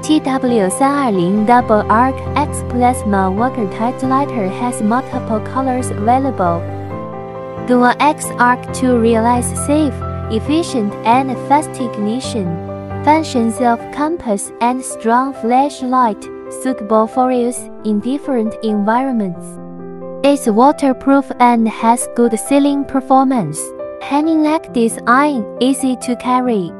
TW320 Double Arc X Plasma Watertight Lighter has multiple colors available. Dual X Arc to realize safe, efficient, and fast ignition. Functions of compass and strong flashlight, suitable for use in different environments. It's waterproof and has good sealing performance. Hanging neck design, easy to carry.